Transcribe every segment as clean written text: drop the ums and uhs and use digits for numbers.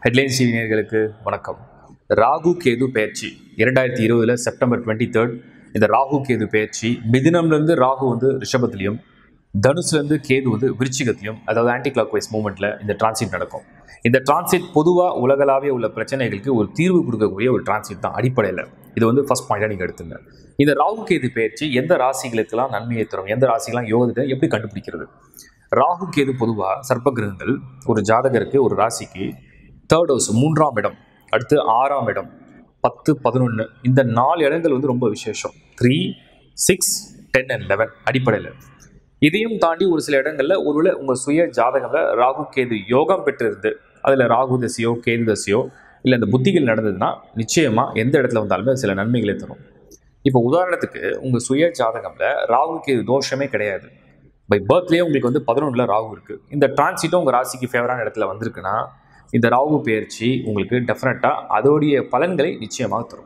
Headlines TV நேயர்களுக்கு வணக்கம். ராகு கேது பெயர்ச்சி 2020 செப்டம்பர் 23 இந்த ராகு கேது பெயர்ச்சி மிதுனம்லேருந்து ராகு வந்து ரிஷபத்திலையும், தனுசுலேருந்து கேது வந்து விருச்சிகத்திலையும், அதாவது ஆன்டி கிளாக் வைஸ் மூவ்மெண்ட்டில் இந்த டிரான்சிட் நடக்கும். இந்த டிரான்சிட் பொதுவாக உலகளாவிய உள்ள பிரச்சனைகளுக்கு ஒரு தீர்வு கொடுக்கக்கூடிய ஒரு டிரான்சிட் தான் அடிப்படையில். இது வந்து ஃபர்ஸ்ட் பாயிண்டாக நீங்கள் எடுத்துங்க. இந்த ராகு கேது பெயர்ச்சி எந்த ராசிகளுக்கெல்லாம் நன்மையை தரும், எந்த ராசிகளாம் யோகத்தை எப்படி கண்டுபிடிக்கிறது? ராகு கேது பொதுவாக சர்ப்ப கிரகங்கள் ஒரு ஜாதகருக்கு ஒரு ராசிக்கு தேர்ட் ஹவுஸ் 3ஆம் இடம், அடுத்து 6ஆம் இடம், 10, 11 இந்த 4 இடங்கள் வந்து ரொம்ப விசேஷம். 3, 6, 10 and 11 அடிப்படையில். இதையும் தாண்டி ஒரு சில இடங்களில் ஒருவேளை உங்கள் சுய ஜாதகத்தில் ராகு கேது யோகம் பெற்றிருந்து அதில் ராகு தசையோ கேது தசையோ இல்லை இந்த புத்திகள் நடந்ததுன்னா நிச்சயமாக எந்த இடத்துல வந்தாலுமே சில நன்மைகளை தரும். இப்போ உதாரணத்துக்கு உங்கள் சுய ஜாதகத்தில் ராகு கேது தோஷமே கிடையாது. பை பர்த்லேயே உங்களுக்கு வந்து 11ல் ராகு இருக்குது. இந்த டிரான்சிட்டும் உங்கள் ராசிக்கு ஃபேவரான இடத்துல வந்திருக்குன்னா இந்த ராகு பெயர்ச்சி உங்களுக்கு டெஃபினட்டாக அதோடைய பலன்களை நிச்சயமாக தரும்.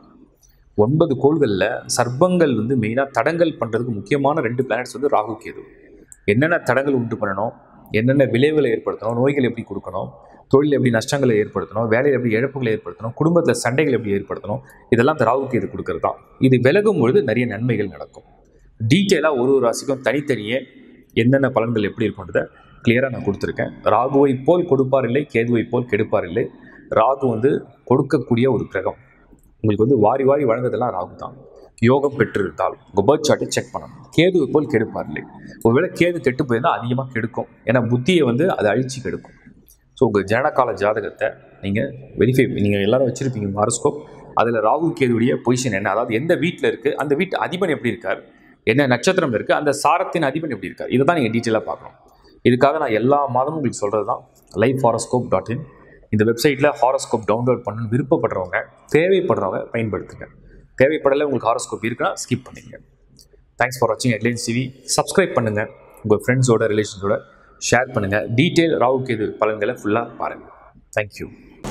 9 கோள்களில் சர்ப்பங்கள் வந்து மெயினாக தடங்கல் பண்ணுறதுக்கு முக்கியமான 2 பிளானட்ஸ் வந்து ராகு கேது. என்னென்ன தடங்கள் உண்டு பண்ணணும், என்னென்ன விளைவுகளை ஏற்படுத்தணும், நோய்கள் எப்படி கொடுக்கணும், தொழில் எப்படி நஷ்டங்களை ஏற்படுத்தணும், வேலையில் எப்படி இழப்புகளை ஏற்படுத்தணும், குடும்பத்தில் சண்டைகள் எப்படி ஏற்படுத்தணும், இதெல்லாம் இந்த ராகு கேது கொடுக்கறது தான். இது விலகும் பொழுது நிறைய நன்மைகள் நடக்கும். டீட்டெயிலாக ஒரு ராசிக்கும் தனித்தனியே என்னென்ன பலன்கள் எப்படி இருக்குன்றதை கிளியராக நான் கொடுத்துருக்கேன். ராகுவை போல் கொடுப்பார் இல்லை, கேதுவை போல் கெடுப்பார் இல்லை. ராகு வந்து கொடுக்கக்கூடிய ஒரு கிரகம். உங்களுக்கு வந்து வாரி வாரி வழங்குறதெல்லாம் ராகு தான். யோகம் பெற்றிருந்தால் உங்கள் பர்த் சார்ட்டை செக் பண்ணணும். கேதுவை போல் கெடுப்பார் இல்லை. ஒருவேளை கேது கெட்டு போயிருந்தால் அதிகமாக கெடுக்கும். ஏன்னா புத்தியை வந்து அதை அழித்து கெடுக்கும். ஸோ உங்கள் ஜனகால ஜாதகத்தை நீங்கள் வெரிஃபை, நீங்கள் எல்லோரும் வச்சுருப்பீங்க ஹாரோஸ்கோப். அதில் ராகு கேதுடைய பொசிஷன் என்ன, அதாவது எந்த வீட்டில் இருக்குது, அந்த வீட்டு அதிபன் எப்படி இருக்கார், என்ன நட்சத்திரம் இருக்குது, அந்த சாரத்தின் அதிபன் எப்படி இருக்கார், இதை தான் நீங்கள் டீட்டெயிலாக பார்க்கணும். இதுக்காக நான் எல்லா மாதமும் உங்களுக்கு சொல்கிறது தான் lifehoroscope.in. இந்த வெப்சைட்டில் ஹாரோஸ்கோப் டவுன்லோட் பண்ணணும்னு விருப்பப்படுறவங்க, தேவைப்படுறவங்க பயன்படுத்துங்க. தேவைப்படலை உங்களுக்கு ஹாரோஸ்கோப் இருக்குன்னா ஸ்கிப் பண்ணிங்க. தேங்க்ஸ் ஃபார் வாட்சிங் ஹெட்லைன்ஸ் டிவி. சப்ஸ்கிரைப் பண்ணுங்கள், உங்கள் ஃப்ரெண்ட்ஸோட ரிலேஷன்ஸோட ஷேர் பண்ணுங்கள். டீட்டெயில் ராகு கேது பலன்களை ஃபுல்லாக பாருங்கள். தேங்க்யூ.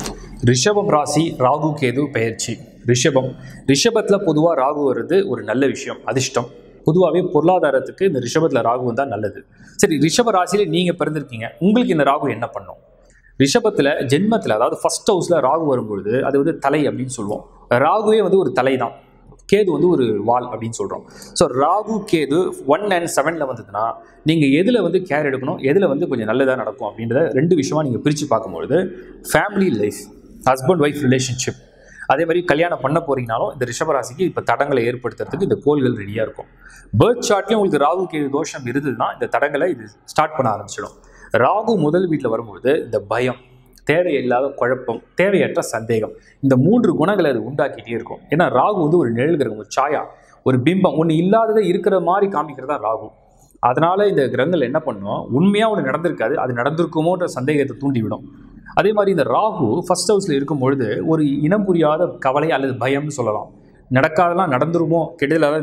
ரிஷபம் ராசி ராகு கேது பெயர்ச்சி. ரிஷபத்தில் பொதுவாக ராகு வருது ஒரு நல்ல விஷயம், அதிர்ஷ்டம். பொதுவாகவே பொருளாதாரத்துக்கு இந்த ரிஷபத்தில் ராகு வந்தால் நல்லது. சரி, ரிஷப ராசியில் நீங்கள் பிறந்திருக்கீங்க, உங்களுக்கு இந்த ராகு என்ன பண்ணும்? ரிஷபத்தில் ஜென்மத்தில், அதாவது ஃபர்ஸ்ட் ஹவுஸில் ராகு வரும்பொழுது அது வந்து தலை அப்படின்னு சொல்லுவோம். ராகுவே வந்து ஒரு தலை தான், கேது வந்து ஒரு வால் அப்படின்னு சொல்கிறோம். ஸோ ராகு கேது 1 and 7 வந்ததுன்னா நீங்கள் எதில் வந்து கேர் எடுக்கணும், எதில் வந்து கொஞ்சம் நல்லதாக நடக்கும் அப்படின்றத 2 விஷயமா நீங்கள் பிரித்து பார்க்கும்பொழுது family life, husband wife relationship, அதே மாதிரி கல்யாணம் பண்ண போறீங்கனாலும் இந்த ரிஷபராசிக்கு இப்போ தடங்களை ஏற்படுத்துறதுக்கு இந்த கோள்கள் ரெடியாக இருக்கும். பர்த் சார்ட்லேயும் உங்களுக்கு ராகு கேது தோஷம் இருந்ததுன்னா இந்த தடங்களை இது ஸ்டார்ட் பண்ண ஆரம்பிச்சிடும். ராகு முதல் வீட்டில் வரும்பொழுது இந்த பயம், தேவையில்லாத குழப்பம், தேவையற்ற சந்தேகம், இந்த 3 குணங்களை அது உண்டாக்கிட்டே இருக்கும். ஏன்னா ராகு வந்து ஒரு நிழல் கிரகம், ஒரு சாயா, ஒரு பிம்பம், ஒன்று இல்லாததை இருக்கிற மாதிரி காமிக்கிறதா ராகு. அதனால இந்த கிரகங்கள் என்ன பண்ணும், உண்மையாக ஒன்று நடந்திருக்காது, அது நடந்திருக்குமோன்ற சந்தேகத்தை தூண்டிவிடும். அதே மாதிரி இந்த ராகு ஃபர்ஸ்ட் ஹவுஸில் இருக்கும் பொழுது ஒரு இனம் புரியாத கவலை அல்லது பயம்னு சொல்லலாம். நடக்காதெல்லாம் நடந்துருமோ, கெடுதலாக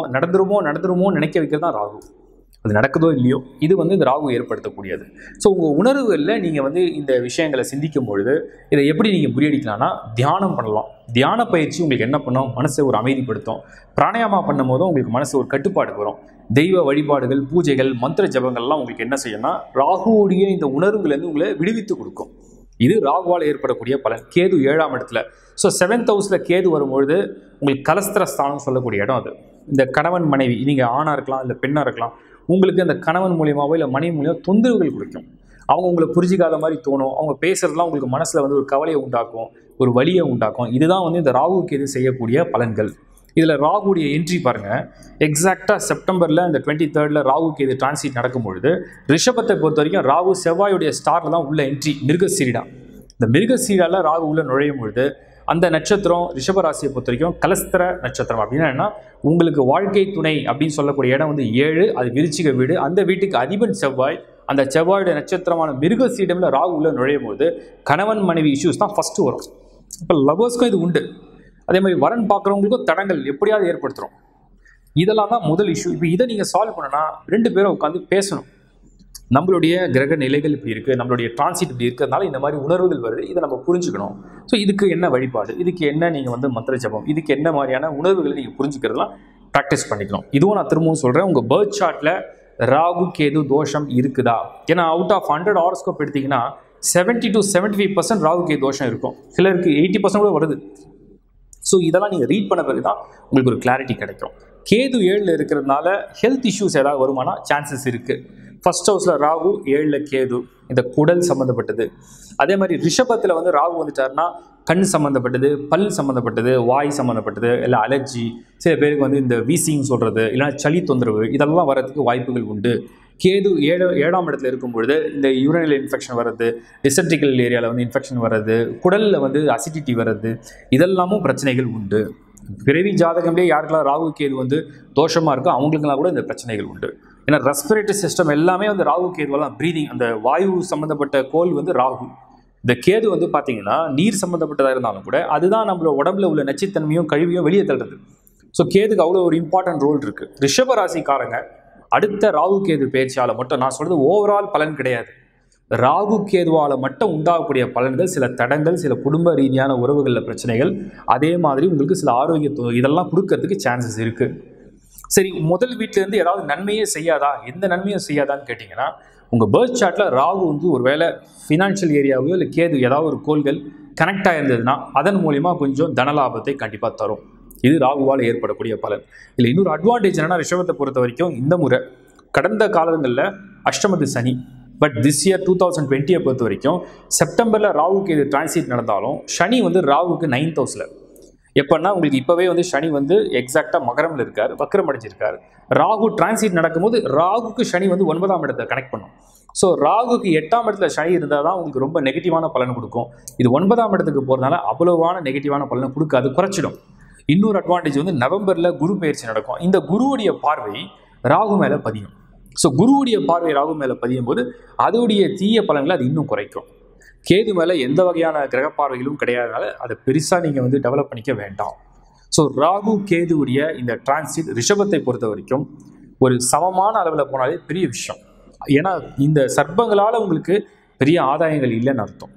நடந்துருமோ நினைக்க வைக்கிறது தான் ராகு. அது நடக்குதோ இல்லையோ, இது வந்து இந்த ராகு ஏற்படுத்தக்கூடியது. ஸோ உங்கள் உணர்வுகளில் நீங்கள் வந்து இந்த விஷயங்களை சிந்திக்கும் பொழுது இதை எப்படி நீங்கள் முறியடிக்கலாம்னா தியானம் பண்ணலாம். தியான பயிற்சி உங்களுக்கு என்ன பண்ணும், மனசை ஒரு அமைதிப்படுத்தும். பிராணாயாமா பண்ணும் போதும் உங்களுக்கு மனசு ஒரு கட்டுப்பாடுக்கு வரும். தெய்வ வழிபாடுகள், பூஜைகள், மந்திர ஜபங்கள்லாம் உங்களுக்கு என்ன செய்யணும்னா ராகுவுடைய இந்த உணர்வுலேருந்து உங்களை விடுவித்து கொடுக்கும். இது ராகுவால் ஏற்படக்கூடிய பலன். கேது 7ஆம் இடத்துல. ஸோ 7th ஹவுஸில் கேது வரும்பொழுது உங்களுக்கு கலஸ்திர ஸ்தானம் சொல்லக்கூடிய இடம் அது. இந்த கணவன் மனைவி, நீங்கள் ஆணாக இருக்கலாம் இல்லை பெண்ணாக இருக்கலாம், உங்களுக்கு அந்த கணவன் மூலியமாவோ இல்லை மனைவி மூலியமாக தொந்தரவுகள் கொடுக்கும். அவங்க உங்களை புரிஞ்சிக்காத மாதிரி தோணும். அவங்க பேசுறதுலாம் உங்களுக்கு மனசில் வந்து ஒரு கவலையை உண்டாக்கும், ஒரு வலியை உண்டாக்கும். இதுதான் வந்து இந்த ராகு கேது செய்யக்கூடிய பலன்கள். இதில் ராகுடைய என்ட்ரி பாருங்கள். எக்ஸாக்டாக செப்டம்பரில் இந்த 23 ராகு கேது டிரான்சிட் நடக்கும்பொழுது ரிஷபத்தை பொறுத்த வரைக்கும் ராகு செவ்வாயுடைய ஸ்டாரில் தான் உள்ள என்ட்ரி, மிருகசீரிடா. இந்த மிருகசீரிடாவில் ராகு உள்ள நுழையும் பொழுது அந்த நட்சத்திரம் ரிஷபராசியை பொறுத்த வரைக்கும் கலஸ்திர நட்சத்திரம். அப்படின்னா என்ன, உங்களுக்கு வாழ்க்கை துணை அப்படின்னு சொல்லக்கூடிய இடம் வந்து 7, அது விருச்சிக வீடு. அந்த வீட்டுக்கு அதிபன் செவ்வாய். அந்த செவ்வாயுடைய நட்சத்திரமான மிருகசீரிடமில் ராகு உள்ள நுழையும் போது கணவன் மனைவி இஷ்யூஸ் தான் ஃபஸ்ட்டு வரும். இப்போ லவர்ஸ்க்கும் இது உண்டு. அதே மாதிரி வரன் பார்க்குறவங்களுக்கும் தடங்கள் எப்படியாவது ஏற்படுத்துகிறோம். இதெல்லாம் தான் முதல் இஷ்யூ. இப்போ இதை நீங்கள் சால்வ் பண்ணனா 2 பேரும் உட்காந்து பேசணும். நம்மளுடைய கிரக நிலைகள் இப்படி இருக்குது, நம்மளுடைய டிரான்சிட் இப்படி இருக்கிறதுனால இந்த மாதிரி உணர்வுகள் வருது, இதை நம்ம புரிஞ்சுக்கணும். ஸோ இதுக்கு என்ன வழிபாடு, இதுக்கு என்ன நீங்கள் வந்து மந்திர ஜபம், இதுக்கு என்ன மாதிரியான உணர்வுகளை நீங்கள் புரிஞ்சுக்கிறதுலாம் ப்ராக்டிஸ் பண்ணிக்கணும். இதுவும் நான் திரும்பவும் சொல்கிறேன், உங்கள் பர்த் சார்ட்டில் ராகு கேது தோஷம் இருக்குதா? ஏன்னா அவுட் ஆஃப் 100 ஹாரோஸ்கோப் எடுத்திங்கன்னா 70 to 75% ராகு கேது தோஷம் இருக்கும், சிலருக்கு 80% கூட வருது. ஸோ இதெல்லாம் நீங்கள் ரீட் பண்ண பிறகு தான் உங்களுக்கு ஒரு கிளாரிட்டி கிடைக்கும். கேது 7ல் இருக்கிறதுனால ஹெல்த் இஷ்யூஸ் ஏதாவது வருமானா சான்சஸ் இருக்குது. ஃபர்ஸ்ட் ஹவுஸில் ராகு, 7ல் கேது, இந்த குடல் சம்மந்தப்பட்டது. அதே மாதிரி ரிஷபத்தில் வந்து ராகு வந்துட்டாருன்னா கண் சம்மந்தப்பட்டது, பல் சம்மந்தப்பட்டது, வாய் சம்மந்தப்பட்டது, இல்லை அலர்ஜி, சில பேருக்கு வந்து இந்த வீசிங் சொல்கிறது, இல்லைனா சளி தொந்தரவு, இதெல்லாம் வரதுக்கு வாய்ப்புகள் உண்டு. கேது 7ஆம் இடத்துல இருக்கும் பொழுது இந்த யூரினல் இன்ஃபெக்ஷன் வர்றது, டிசென்ட்ரிக்கல் ஏரியாவில் வந்து இன்ஃபெக்ஷன் வர்றது, குடலில் வந்து அசிடிட்டி வர்றது, இதெல்லாமும் பிரச்சனைகள் உண்டு. பிறவி ஜாதகம்லேயே யாருக்கெல்லாம் ராகு கேது வந்து தோஷமாக இருக்கோ அவங்களுக்கெல்லாம் கூட இந்த பிரச்சனைகள் உண்டு. ஏன்னா ரெஸ்பிரேட்டரி சிஸ்டம் எல்லாமே வந்து ராகு கேதுவெல்லாம் ப்ரீதிங், அந்த வாயு சம்மந்தப்பட்ட கோல் வந்து ராகு. இந்த கேது வந்து பார்த்தீங்கன்னா நீர் சம்மந்தப்பட்டதாக இருந்தாலும் கூட அதுதான் நம்மளோட உடம்புல உள்ள நச்சுத்தன்மையும் கழிவையும் வெளியே தள்ளுறது. ஸோ கேதுக்கு அவ்வளோ ஒரு இம்பார்ட்டன்ட் ரோல் இருக்குது. ரிஷப ராசிக்காரங்க அடுத்த ராகு கேது பேச்சால் மட்டும், நான் சொல்கிறது ஓவரால் பலன் கிடையாது, ராகு கேதுவால் மட்டும் உண்டாகக்கூடிய பலன்கள், சில தடங்கள், சில குடும்ப ரீதியான உறவுகளில் பிரச்சனைகள், அதே மாதிரி உங்களுக்கு சில ஆரோக்கிய இதெல்லாம் கொடுக்கறதுக்கு சான்சஸ் இருக்குது. சரி, முதல் வீட்டிலேருந்து ஏதாவது நன்மையே செய்யாதா, எந்த நன்மையும் செய்யாதான்னு கேட்டிங்கன்னா, உங்கள் பர்த் சார்ட்டில் ராகு வந்து ஒரு வேளை ஃபினான்ஷியல் ஏரியாவையோ இல்லை கேது ஏதாவது ஒரு கோள்கள் கனெக்ட் ஆகிருந்ததுன்னா அதன் மூலிமா கொஞ்சம் தனலாபத்தை கண்டிப்பாக தரும். இது ராகுவால் ஏற்படக்கூடிய பலன். இல்லை இன்னொரு அட்வான்டேஜ் என்னன்னா, ரிஷபத்தை பொறுத்த வரைக்கும் இந்த முறை கடந்த காலங்களில் அஷ்டமத்து சனி, பட் திஸ் இயர் 2020 பொறுத்த வரைக்கும் செப்டம்பரில் ராகு கேது டிரான்சிட் நடந்தாலும் சனி வந்து ராகுக்கு 9th ஹவுஸில். எப்போன்னா உங்களுக்கு இப்போவே வந்து சனி வந்து எக்ஸாக்டாக மகரமில் இருக்கார், வக்ரம் அடைஞ்சிருக்கார். ராகு டிரான்சிட் நடக்கும்போது ராகுக்கு சனி வந்து 9ஆம் இடத்தை கனெக்ட் பண்ணும். ஸோ ராகுக்கு 8ஆம் இடத்துல சனி இருந்தால் தான் உங்களுக்கு ரொம்ப நெகட்டிவான பலன் கொடுக்கும். இது 9ஆம் இடத்துக்கு போகிறதுனால அவ்வளவான நெகட்டிவான பலனை கொடுக்காது, குறைச்சிடும். இன்னொரு அட்வான்டேஜ் வந்து நவம்பரில் குரு பயிற்சி நடக்கும். இந்த குருவுடைய பார்வை ராகு மேலே பதியும். ஸோ குருவுடைய பார்வை ராகு மேலே பதியும் போது அதோடைய தீய பலன்களை அது இன்னும் குறைக்கும். கேது மேலே எந்த வகையான கிரக பார்வைகளும் கிடையாதனால அதை பெருசாக நீங்கள் வந்து டெவலப் பண்ணிக்க வேண்டாம். ஸோ ராகு கேதுவுடைய இந்த டிரான்சிட் ரிஷபத்தை பொறுத்த வரைக்கும் ஒரு சமமான அளவில் போனாலே பெரிய விஷயம். ஏன்னா இந்த சர்ப்பங்களால் உங்களுக்கு பெரிய ஆதாயங்கள் இல்லைன்னு அர்த்தம்.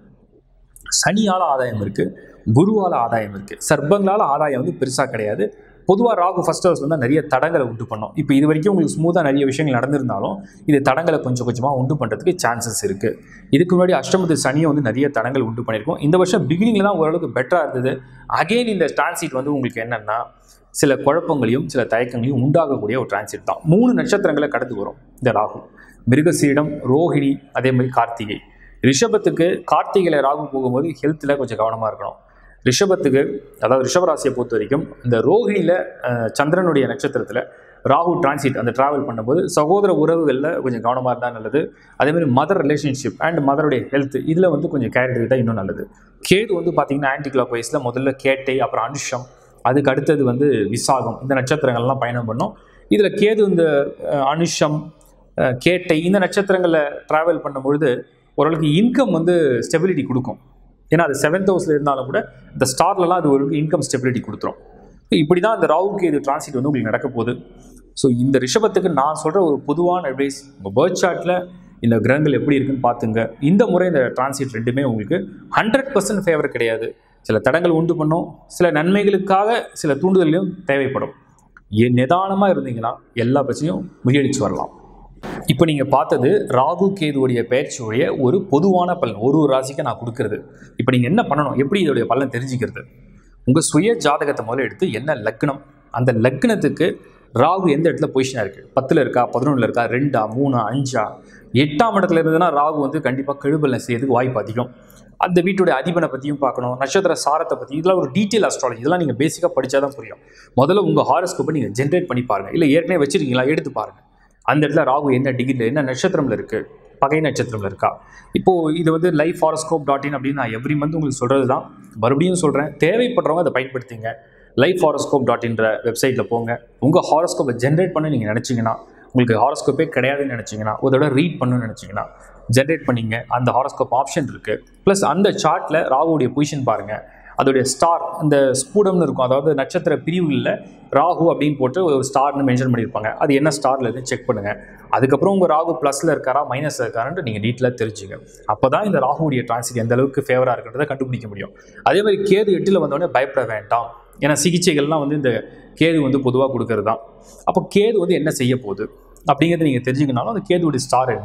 சனியால் ஆதாயம் இருக்குது, குருவால் ஆதாயம் இருக்குது, சர்ப்பங்களால் ஆதாயம் வந்து பெருசாக கிடையாது. பொதுவாக ராகு ஃபர்ஸ்ட் ஹவுஸ் வந்து நிறைய தடங்களை உண்டு பண்ணோம். இப்போ இது வரைக்கும் உங்களுக்கு ஸ்மூத்தாக நிறைய விஷயங்கள் நடந்திருந்தாலும் இது தடங்களை கொஞ்சம் கொஞ்சமாக உண்டு பண்ணுறதுக்கு சான்சஸ் இருக்குது. இதுக்கு முன்னாடி அஷ்டமத்து சனியை வந்து நிறைய தடங்கள் உண்டு பண்ணியிருக்கோம். இந்த வருஷம் பிகினிங்கில் தான் ஓரளவுக்கு பெட்டராக இருந்தது. அகெயின் இந்த டிரான்சிட் வந்து உங்களுக்கு என்னென்னா சில குழப்பங்களையும் சில தயக்கங்களையும் உண்டாகக்கூடிய ஒரு டிரான்சிட் தான். 3 நட்சத்திரங்களை கடந்து வரும் இந்த ராகு. மிருகசீரிடம், ரோஹிணி, அதே மாதிரி கார்த்திகை. ரிஷபத்துக்கு கார்த்திகையில் ராகு போகும்போது ஹெல்த்தில் கொஞ்சம் கவனமாக இருக்கணும். ரிஷபத்துக்கு, அதாவது ரிஷபராசியை பொறுத்த வரைக்கும் இந்த ரோஹிணியில் சந்திரனுடைய நட்சத்திரத்தில் ராகு டிரான்சிட் அந்த ட்ராவல் பண்ணும்போது சகோதர உறவுகளில் கொஞ்சம் கவனமாக இருந்தால் நல்லது. அதேமாதிரி மதர் ரிலேஷன்ஷிப் அண்ட் மதருடைய ஹெல்த் இதில் வந்து கொஞ்சம் கேர் எடுத்துக்கிட்டால் இன்னும் நல்லது. கேது வந்து பார்த்திங்கன்னா ஆன்டி கிளாக் வைஸில் முதல்ல கேட்டை, அப்புறம் அனுஷம், அதுக்கு அடுத்தது வந்து விசாகம், இந்த நட்சத்திரங்கள்லாம் பயணம் பண்ணோம். இதில் கேது இந்த அனுஷம், கேட்டை இந்த நட்சத்திரங்களில் ட்ராவல் பண்ணும்பொழுது ஓரளவுக்கு இன்கம் வந்து ஸ்டெபிலிட்டி கொடுக்கும். ஏன்னா அது 7th ஹவுஸில் இருந்தாலும் கூட இந்த ஸ்டார்லலாம் அது ஒரு இன்கம் ஸ்டெபிலிட்டி கொடுத்துரும். இப்படி தான் இந்த ராகு கேது டிரான்சிட் வந்து உங்களுக்கு நடக்க போகுது. ஸோ இந்த ரிஷபத்துக்கு நான் சொல்கிற ஒரு பொதுவான அட்வைஸ், உங்கள் பர்த் சார்ட்டில் இந்த கிரகங்கள் எப்படி இருக்குன்னு பார்த்துங்க. இந்த முறை இந்த டிரான்சிட் ரெண்டுமே உங்களுக்கு 100% ஃபேவர் கிடையாது. சில தடங்கள் உண்டு பண்ணும், சில நன்மைகளுக்காக சில தூண்டுதலையும் தேவைப்படும். நிதானமாக இருந்தீங்கன்னா எல்லா பிரச்சனையும் முறியடிச்சு வரலாம். இப்போ நீங்கள் பார்த்தது ராகு கேதுவுடைய பயிற்சியுடைய ஒரு பொதுவான பலன், ஒரு ராசிக்கு நான் கொடுக்குறது. இப்போ நீங்கள் என்ன பண்ணணும், எப்படி இதோடைய பலன் தெரிஞ்சுக்கிறது? உங்கள் சுய ஜாதகத்தை முதல்ல எடுத்து என்ன லக்னம், அந்த லக்னத்துக்கு ராகு எந்த இடத்துல பொசிஷனாக இருக்குது, 10ல் இருக்கா, 11ல் இருக்கா, 2ஆ, 3ஆ, 5ஆ, 8ஆம் இடத்துல இருந்ததுன்னா ராகு வந்து கண்டிப்பாக கெடுபலன் செய்யறதுக்கு வாய்ப்பு அதிகம். அந்த வீட்டுடைய அதிபனை பற்றியும் பார்க்கணும், நட்சத்திர சாரத்தை பற்றி, இதெல்லாம் ஒரு டீட்டெயில் அஸ்ட்ராலஜி, இதெல்லாம் நீங்கள் பேசிக்காக படித்தா தான் புரியும். முதல்ல உங்கள் ஹாரோஸ்கோப்பை நீங்கள் ஜென்ரேட் பண்ணி பாருங்கள், இல்லை ஏற்கனவே வச்சுருக்கீங்களா எடுத்து பாருங்கள். அந்த இடத்துல ராகு என்ன டிகிரியில், என்ன நட்சத்திரமில் இருக்குது, பகை நட்சத்திரமில் இருக்கா. இப்போது இது வந்து lifehoroscope.in அப்படின்னு நான் எவ்ரி மந்த் உங்களுக்கு சொல்கிறது தான், மறுபடியும் சொல்கிறேன். தேவைப்படுறவங்க அதை பயன்படுத்திங்க. lifehoroscope.inன்ற வெப்சைட்டில் போங்க. உங்கள் ஹாரோஸ்கோப்பை ஜென்ரேட் பண்ண நீங்கள் நினச்சிங்கன்னா, உங்களுக்கு ஹாரோஸ்கோப்பே கிடையாதுன்னு நினச்சிங்கன்னா, ஒரு தடவை ரீட் பண்ணணும்னு நினச்சிங்கன்னா ஜென்ரேட் பண்ணிங்க. அந்த ஹாரோஸ்கோப் ஆப்ஷன் இருக்குது. ப்ளஸ் அந்த சார்ட்டில் ராகுடைய பொசிஷன் பாருங்கள், அதோடைய ஸ்டார், அந்த ஸ்பூடம்னு இருக்கும், அதாவது நட்சத்திர பிரிவுகளில் ராகு அப்படின்னு போட்டு ஒரு ஸ்டார்னு மென்ஷன் பண்ணியிருப்பாங்க. அது என்ன ஸ்டாரில் இருக்குன்னு செக் பண்ணுங்கள். அதுக்கப்புறம் உங்கள் ராகு ப்ளஸில் இருக்காரா மைனஸில் இருக்காருன்ட்டு நீங்கள் டீட்டெயிலாக தெரிஞ்சுங்க. அப்போ தான் இந்த ராகுடைய டிரான்சிட் எந்த அளவுக்கு ஃபேவராக இருக்கிறத கண்டுபிடிக்க முடியும். அதே மாதிரி கேது 8ல் வந்தோடனே பயப்பட வேண்டாம். ஏன்னா சிகிச்சைகள்லாம் வந்து இந்த கேது வந்து பொதுவாக கொடுக்கறது தான். அப்போ கேது வந்து என்ன செய்ய போகுது அப்படிங்கிறத நீங்கள் தெரிஞ்சுக்கனாலும் அந்த கேதுவுடைய ஸ்டார் என்ன,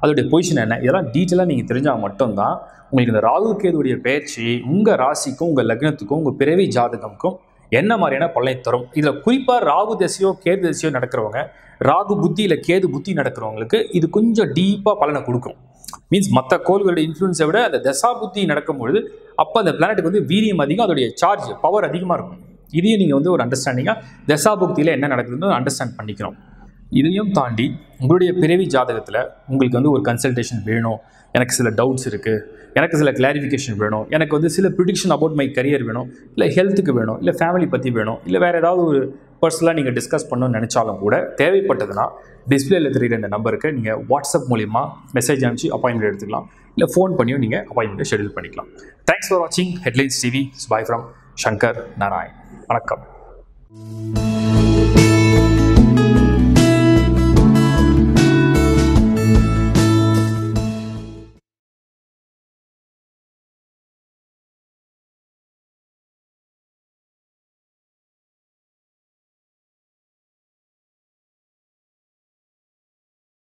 அதோடைய பொசிஷன் என்ன, இதெல்லாம் டீட்டெயிலாக நீங்கள் தெரிஞ்சால் மட்டும்தான் உங்களுக்கு இந்த ராகு கேதுவுடைய பயிற்சி உங்கள் ராசிக்கும் உங்கள் லக்னத்துக்கும் உங்கள் பிறவி ஜாதகமுக்கும் என்ன மாதிரியான பலனை தரும். இதில் குறிப்பாக ராகு தசையோ கேது தசையோ நடக்கிறவங்க, ராகு புத்தி இல்லை கேது புத்தி நடக்கிறவங்களுக்கு இது கொஞ்சம் டீப்பாக பலனை கொடுக்கும். மீன்ஸ் மற்ற கோள்களுடைய இன்ஃப்ளூன்ஸை விட அந்த தசா புத்தி நடக்கும்பொழுது அப்போ அந்த பிளானட்டுக்கு வந்து வீரியம் அதிகம், அதோடைய சார்ஜ் பவர் அதிகமாக இருக்கும். இதையும் நீங்கள் வந்து ஒரு அண்டர்ஸ்டாண்டிங்காக தசா புக்தியில் என்ன நடக்குதுன்னு அண்டர்ஸ்டாண்ட் பண்ணிக்கணும். இதையும் தாண்டி உங்களுடைய பிறவி ஜாதகத்தில் உங்களுக்கு வந்து ஒரு கன்சல்டேஷன் வேணும், எனக்கு சில டவுட்ஸ் இருக்குது, எனக்கு சில கிளாரிஃபிகேஷன் வேணும், எனக்கு வந்து சில ப்ரிடிக்ஷன் அபவுட் மை கரியர் வேணும், இல்லை ஹெல்த்துக்கு வேணும், இல்லை ஃபேமிலி பற்றி வேணும், இல்லை வேறு ஏதாவது ஒரு பர்சனலாக நீங்கள் டிஸ்கஸ் பண்ணணும்னு நினச்சாலும் கூட தேவைப்பட்டதுன்னா டிஸ்பிளேல தெரிகிற இந்த நம்பருக்கு நீங்கள் வாட்ஸ்அப் மூலிமா மெசேஜ் அனுப்பிச்சு அப்பாயின்மெண்ட் எடுத்துக்கலாம், இல்லை ஃபோன் பண்ணியும் நீங்கள் அப்பாயின்மெண்ட்டை ஷெடியூல் பண்ணிக்கலாம். தேங்க்ஸ் ஃபார் வாட்சிங் headlines TV. Bye from Shankar Narayan. வணக்கம்.